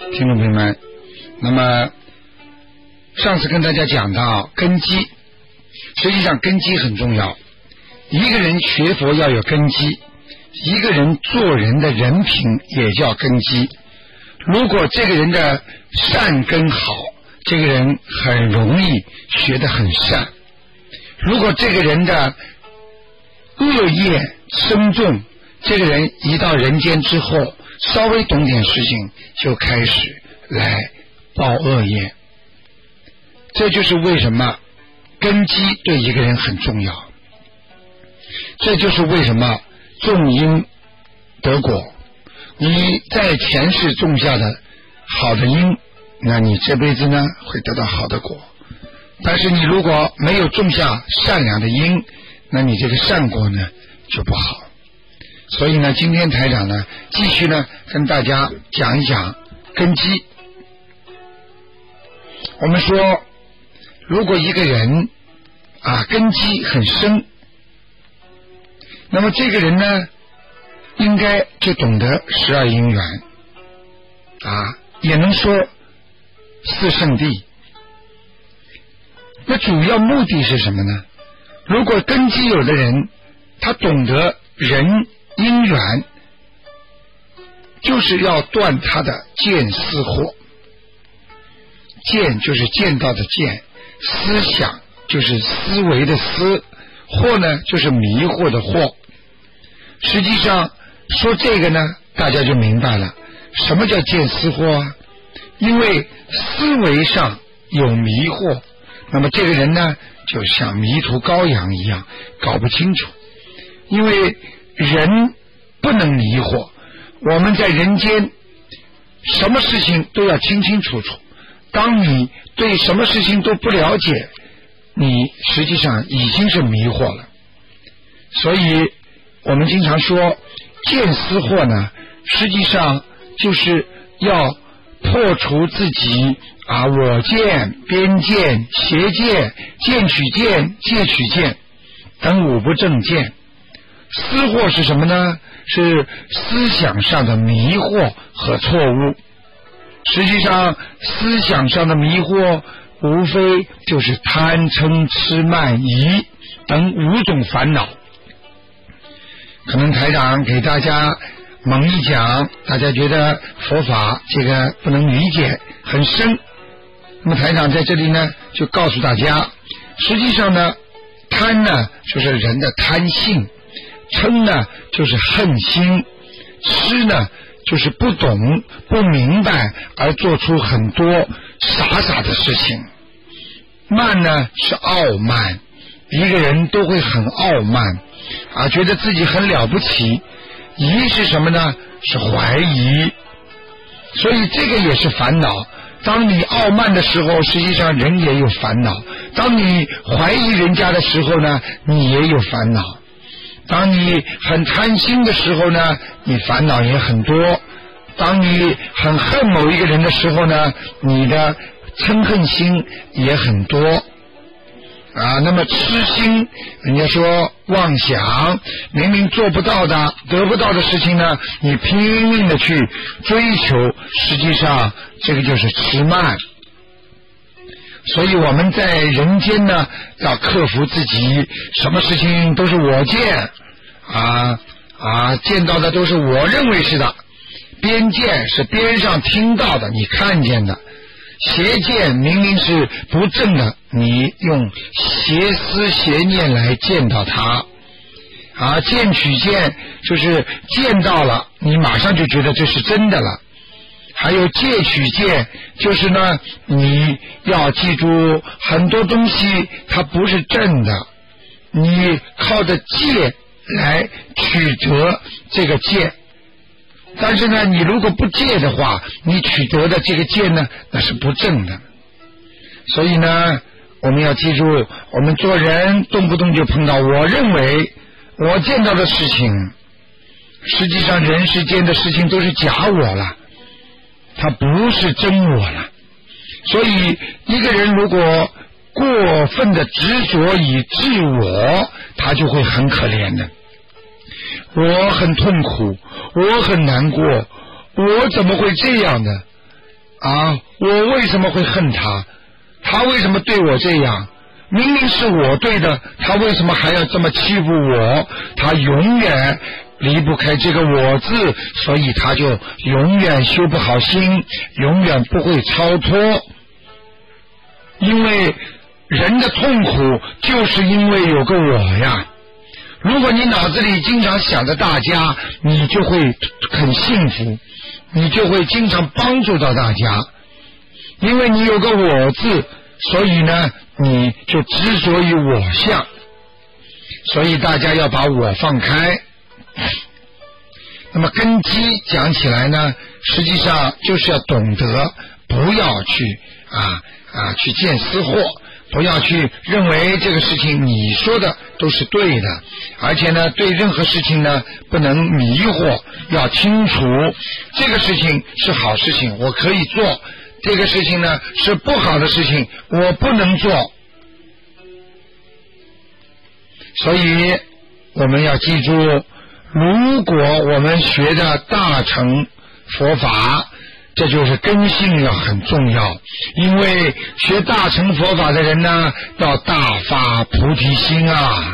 听众朋友们，那么上次跟大家讲到根基，实际上根基很重要。一个人学佛要有根基，一个人做人的人品也叫根基。如果这个人的善根好，这个人很容易学得很善。如果这个人的恶业深重，这个人一到人间之后，稍微懂点事情就开始来报恶业。这就是为什么根基对一个人很重要，这就是为什么种因得果。你在前世种下的好的因，那你这辈子呢会得到好的果。但是你如果没有种下善良的因，那你这个善果呢就不好。所以呢，今天台长呢继续呢跟大家讲一讲根基。我们说，如果一个人根基很深，那么这个人呢应该就懂得12因缘也能说四圣谛。那主要目的是什么呢？如果根基有的人，他懂得人因缘，就是要断他的见思惑。见就是见到的见，思想就是思维的思，惑呢就是迷惑的惑。实际上说这个呢，大家就明白了什么叫见思惑啊。因为思维上有迷惑，那么这个人呢就像迷途羔羊一样，搞不清楚。因为人不能迷惑，我们在人间什么事情都要清清楚楚。当你对什么事情都不了解，你实际上已经是迷惑了。所以我们经常说见思惑呢，实际上就是要破除自己我见、边见、邪见、见取见、戒取见等五不正见。思惑是什么呢？是思想上的迷惑和错误。实际上思想上的迷惑无非就是贪嗔痴慢疑等5种烦恼。可能台长给大家猛一讲，大家觉得佛法这个不能理解很深，那么台长在这里呢就告诉大家，实际上呢贪呢就是人的贪性，嗔呢就是恨心，痴呢就是不懂不明白而做出很多傻的事情。慢呢是傲慢，一个人都会很傲慢觉得自己很了不起。疑是什么呢？是怀疑。所以这个也是烦恼。当你傲慢的时候，实际上人也有烦恼。当你怀疑人家的时候呢，你也有烦恼。当你很贪心的时候呢，你烦恼也很多。当你很恨某一个人的时候呢，你的嗔恨心也很多那么痴心，人家说妄想，明明做不到的得不到的事情呢，你拼命的去追求，实际上这个就是痴慢。所以我们在人间呢要克服自己，什么事情都是我见见到的都是我认为是的，边见是边上听到的你看见的，邪见明明是不正的，你用邪思邪念来见到它见取见就是见到了你马上就觉得这是真的了。还有戒取见，就是呢你要记住很多东西它不是正的，你靠着戒来取得这个戒，但是呢你如果不戒的话，你取得的这个戒呢那是不正的。所以呢我们要记住，我们做人动不动就碰到我认为我见到的事情，实际上人世间的事情都是假我了，它不是真我了。所以一个人如果过分的执着以自我，他就会很可怜的。我很痛苦，我很难过，我怎么会这样呢？ 啊，我为什么会恨他？他为什么对我这样？明明是我对的，他为什么还要这么欺负我？他永远离不开这个我字，所以他就永远修不好心，永远不会超脱。因为人的痛苦就是因为有个我呀。如果你脑子里经常想着大家，你就会很幸福，你就会经常帮助到大家。因为你有个我字，所以呢你就执着于我相，所以大家要把我放开。那么根基讲起来呢，实际上就是要懂得不要去去见私货，不要去认为这个事情你说的都是对的，而且呢对任何事情呢不能迷惑，要清楚这个事情是好事情我可以做，这个事情呢是不好的事情我不能做。所以我们要记住，如果我们学的大乘佛法，这就是根性要很重要。因为学大乘佛法的人呢，要大发菩提心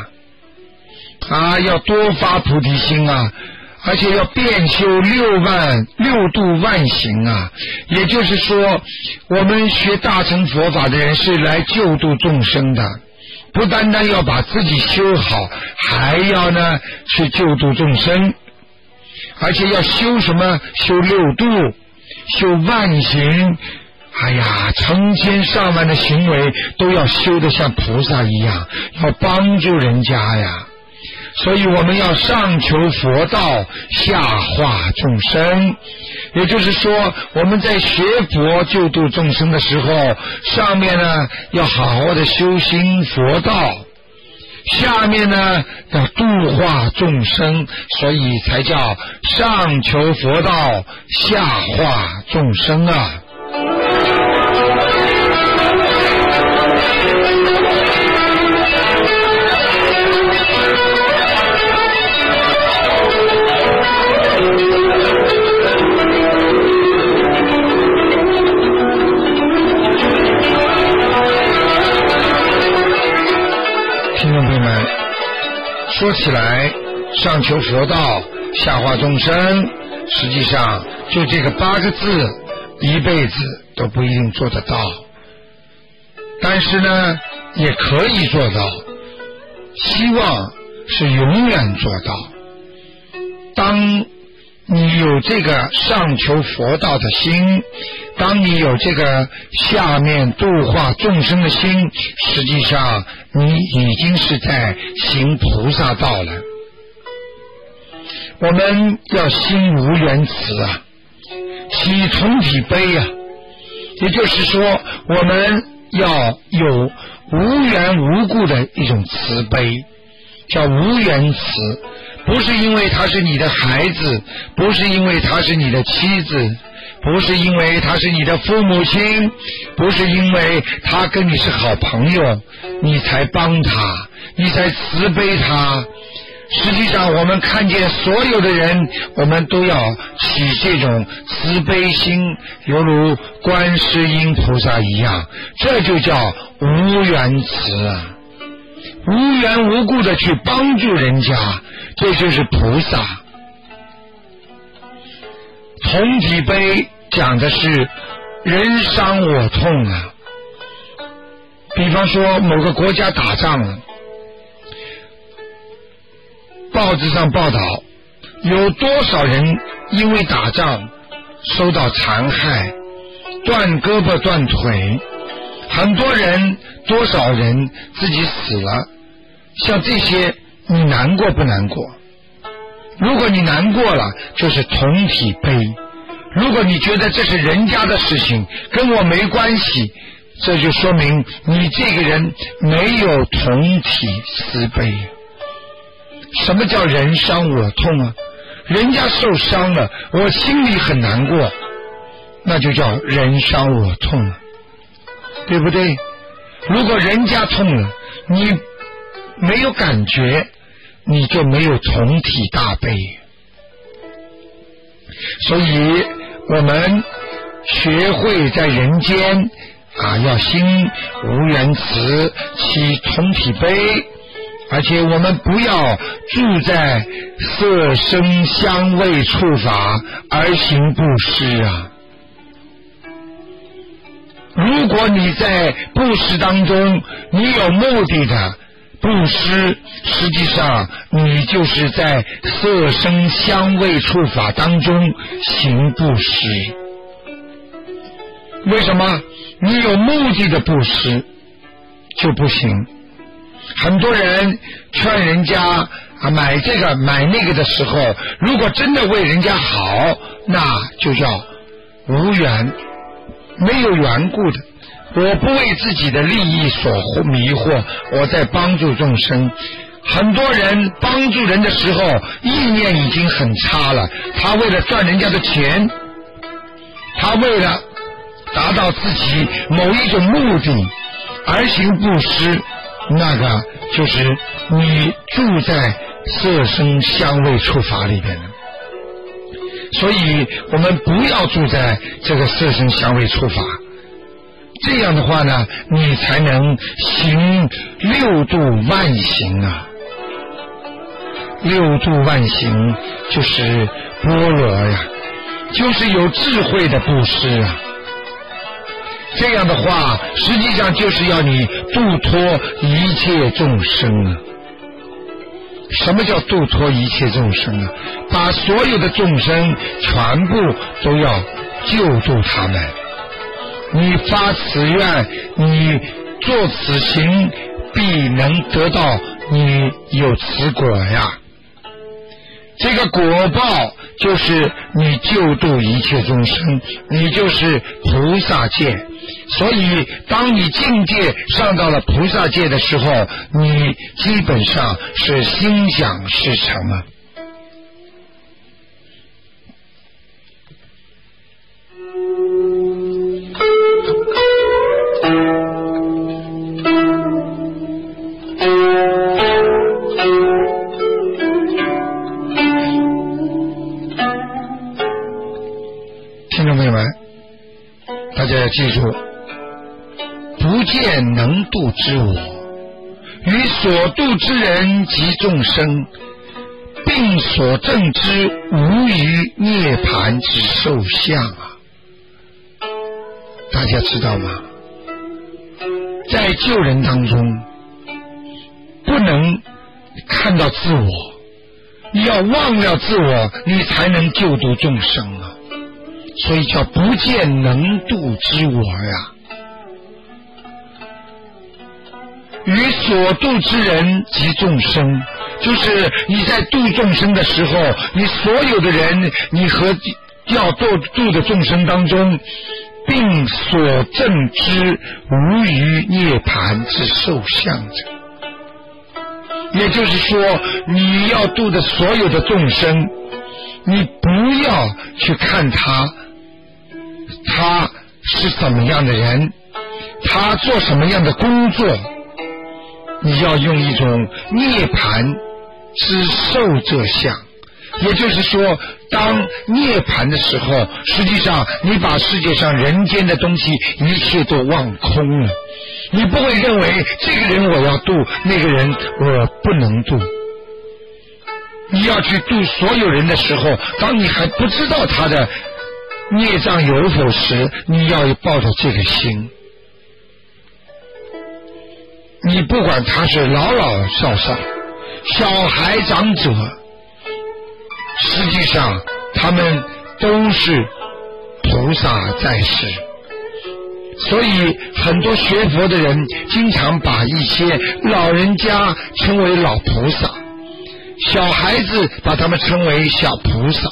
要多发菩提心而且要遍修六度万行也就是说，我们学大乘佛法的人是来救度众生的，不单单要把自己修好，还要呢去救度众生，而且要修什么？修六度，修万行，成千上万的行为都要修得像菩萨一样，要帮助人家呀。所以我们要上求佛道，下化众生。也就是说，我们在学佛救度众生的时候，上面呢要好好的修心佛道，下面呢要度化众生，所以才叫上求佛道，下化众生说起来，上求佛道，下化众生，实际上就这个8个字，一辈子都不一定做得到，但是呢也可以做到，希望是永远做到。当你有这个上求佛道的心，当你有这个下面度化众生的心，实际上你已经是在行菩萨道了。我们要心无缘慈起同体悲也就是说，我们要有无缘无故的一种慈悲，叫无缘慈。不是因为他是你的孩子，不是因为他是你的妻子，不是因为他是你的父母亲，不是因为他跟你是好朋友你才帮他，你才慈悲他。实际上我们看见所有的人，我们都要起这种慈悲心，犹如观世音菩萨一样，这就叫无缘慈无缘无故的去帮助人家，这就是菩萨。同体悲讲的是人伤我痛比方说某个国家打仗了，报纸上报道有多少人因为打仗受到残害，断胳膊断腿，很多人多少人自己死了，像这些你难过不难过？如果你难过了，就是同体悲；如果你觉得这是人家的事情，跟我没关系，这就说明你这个人没有同体慈悲。什么叫人伤我痛人家受伤了，我心里很难过，那就叫人伤我痛对不对？如果人家痛了，你没有感觉，你就没有同体大悲。所以我们学会在人间要心无缘慈，起同体悲，而且我们不要住在色声香味触法而行布施如果你在布施当中你有目的的布施，实际上你就是在色声香味触法当中行布施。为什么？你有目的的布施就不行。很多人劝人家买这个买那个的时候，如果真的为人家好，那就叫无缘，没有缘故的。我不为自己的利益所迷惑，我在帮助众生。很多人帮助人的时候意念已经很差了，他为了赚人家的钱，他为了达到自己某一种目的而行布施，那个就是你住在色声香味触法里边的。所以我们不要住在这个色声香味触法，这样的话呢，你才能行六度万行六度万行就是般若就是有智慧的布施这样的话实际上就是要你度脱一切众生什么叫度脱一切众生把所有的众生全部都要救度他们。你发此愿，你做此行，必能得到你有此果这个果报就是你救度一切众生，你就是菩萨界。所以当你境界上到了菩萨界的时候，你基本上是心想事成听众朋友们，大家要记住，不见能度之我，与所度之人及众生，并所证之无余涅盘之受相大家知道吗？在救人当中不能看到自我，你要忘了自我，你才能救度众生所以叫不见能度之我与所度之人及众生，就是你在度众生的时候，你所有的人，你和要度的众生当中，并所证之无余涅盘之受相者。也就是说，你要度的所有的众生，你不要去看他是怎么样的人，他做什么样的工作，你要用一种涅盘之受者相。也就是说，当涅盘的时候，实际上你把世界上人间的东西一切都忘空了，你不会认为这个人我要度，那个人我不能度。你要去度所有人的时候，当你还不知道他的孽障有否时，你要抱着这个心。你不管他是老老少少，小孩长者，实际上他们都是菩萨在世。所以很多学佛的人经常把一些老人家称为老菩萨，小孩子把他们称为小菩萨，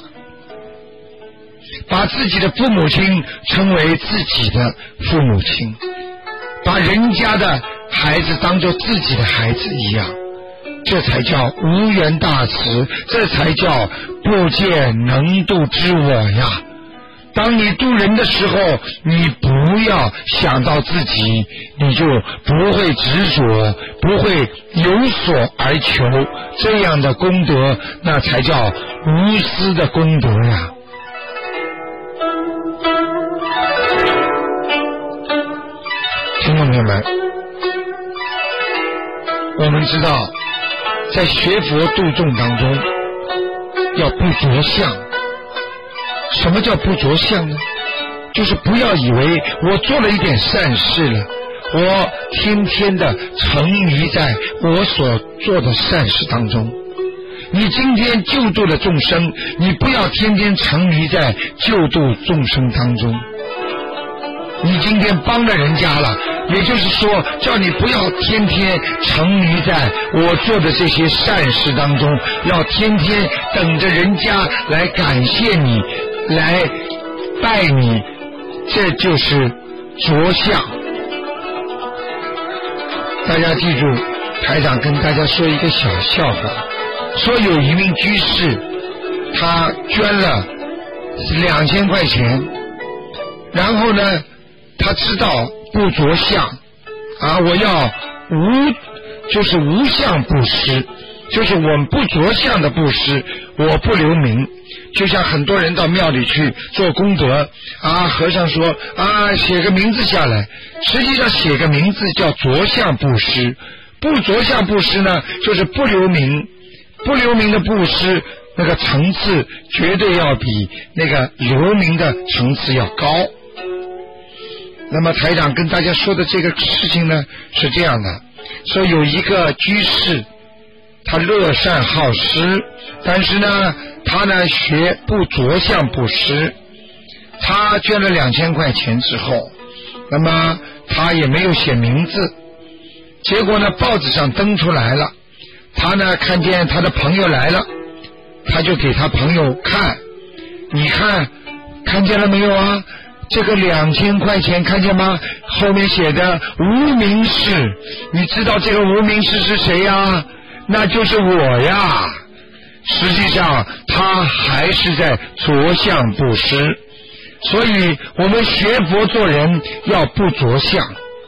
把自己的父母亲称为自己的父母亲，把人家的孩子当作自己的孩子一样，这才叫无缘大慈，这才叫不见能度之我呀。当你度人的时候，你不要想到自己，你就不会执着，不会有所而求，这样的功德，那才叫无私的功德呀。 们，我们知道在学佛度众当中要不着相。什么叫不着相呢？就是不要以为我做了一点善事了，我天天的沉迷在我所做的善事当中。你今天救度了众生，你不要天天沉迷在救度众生当中。你今天帮了人家了，也就是说叫你不要天天沉迷在我做的这些善事当中，要天天等着人家来感谢你，来拜你，这就是着相。大家记住，台长跟大家说一个小笑话，说有一名居士，他捐了2000块钱，然后呢他知道不着相啊，我要就是无相布施，就是我们不着相的布施，我不留名。就像很多人到庙里去做功德啊，和尚说啊写个名字下来，实际上写个名字叫着相布施。不着相布施呢，就是不留名，不留名的布施那个层次绝对要比那个留名的层次要高。那么台长跟大家说的这个事情呢是这样的，说有一个居士，他乐善好施，但是呢他呢学不着相布施。他捐了2000块钱之后，那么他也没有写名字，结果呢报纸上登出来了，他呢看见他的朋友来了，他就给他朋友看，你看见了没有啊？这个2000块钱看见吗？后面写的无名氏，你知道这个无名氏是谁呀？那就是我呀。实际上他还是在着相布施，所以我们学佛做人要不着相，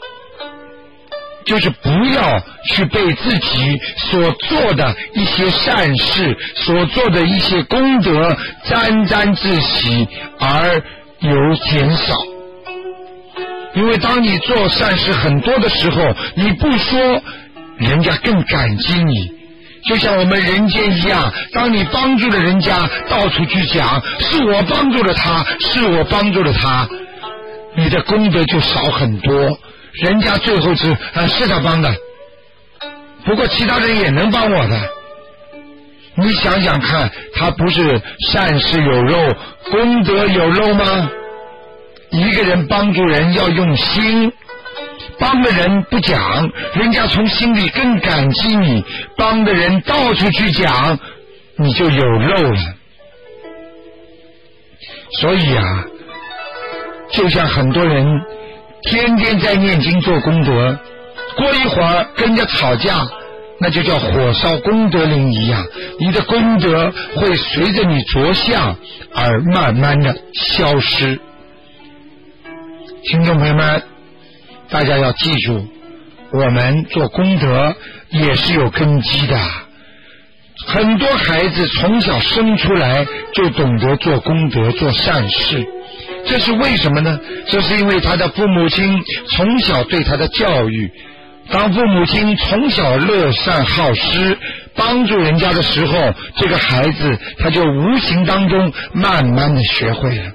就是不要去被自己所做的一些善事，所做的一些功德沾沾自喜而有减少。因为当你做善事很多的时候，你不说，人家更感激你。就像我们人间一样，当你帮助了人家，到处去讲是我帮助了他，是我帮助了他，你的功德就少很多。人家最后是他帮的，不过其他人也能帮我的。你想想看，他不是善事有肉，功德有肉吗？一个人帮助人要用心，帮的人不讲，人家从心里更感激你，帮的人到处去讲，你就有肉了。所以啊，就像很多人天天在念经做功德，过一会儿跟人家吵架，那就叫火烧功德林一样，你的功德会随着你着相而慢慢的消失。听众朋友们，大家要记住，我们做功德也是有根基的。很多孩子从小生出来就懂得做功德做善事，这是为什么呢？这是因为他的父母亲从小对他的教育，当父母亲从小乐善好施帮助人家的时候，这个孩子他就无形当中慢慢的学会了。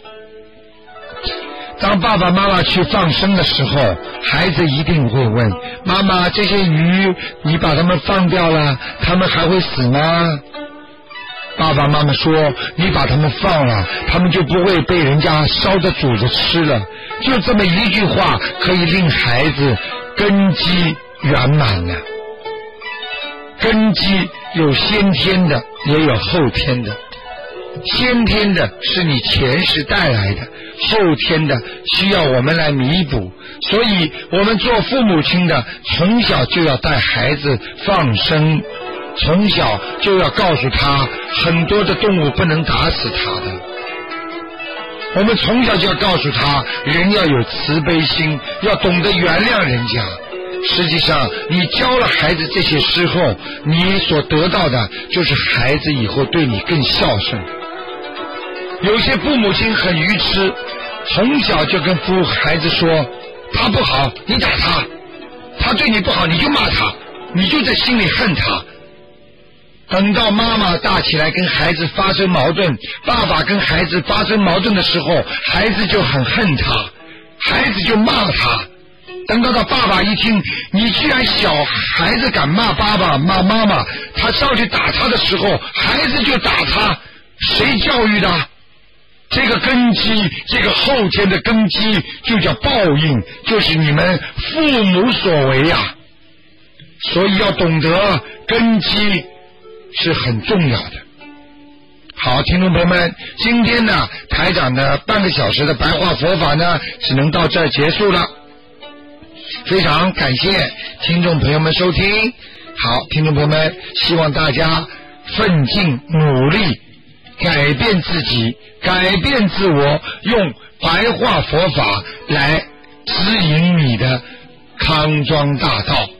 当爸爸妈妈去放生的时候，孩子一定会问妈妈，这些鱼你把它们放掉了，它们还会死吗？爸爸妈妈说，你把它们放了，它们就不会被人家烧着煮着吃了。就这么一句话可以令孩子根基圆满了。根基有先天的也有后天的，先天的是你前世带来的，后天的需要我们来弥补。所以我们做父母亲的从小就要带孩子放生，从小就要告诉他很多的动物不能打死他的，我们从小就要告诉他人要有慈悲心，要懂得原谅人家。实际上你教了孩子这些之后，你所得到的就是孩子以后对你更孝顺。有些父母亲很愚痴，从小就跟孩子说他不好你打他，他对你不好你就骂他，你就在心里恨他。等到妈妈大起来跟孩子发生矛盾，爸爸跟孩子发生矛盾的时候，孩子就很恨他，孩子就骂他。等到他爸爸一听，你居然小孩子敢骂爸爸骂妈妈，他上去打他的时候，孩子就打他，谁教育的？这个根基，这个后天的根基就叫报应，就是你们父母所为呀。所以要懂得根基是很重要的。好，听众朋友们，今天呢台长的半个小时的白话佛法呢只能到这儿结束了，非常感谢听众朋友们收听。好，听众朋友们，希望大家奋进努力改变自己，改变自我，用白话佛法来指引你的康庄大道。